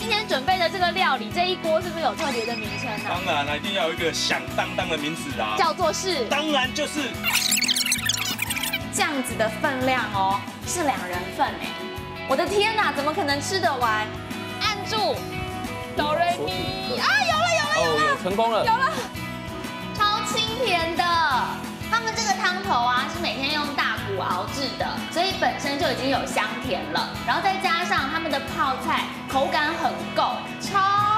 今天准备的这个料理，这一锅是不是有特别的名称呢？ 当然了，一定要有一个响当当的名字啊， 叫做是， 当然就是这样子的分量哦，是2人份哎！我的天哪，怎么可能吃得完？按住，哆瑞咪啊， 有成功了， 有了，超清甜的。他们这个汤头啊，是每天用大骨熬制的，所以本身就已经有香甜了，然后再加上他们的泡菜，口感很够，超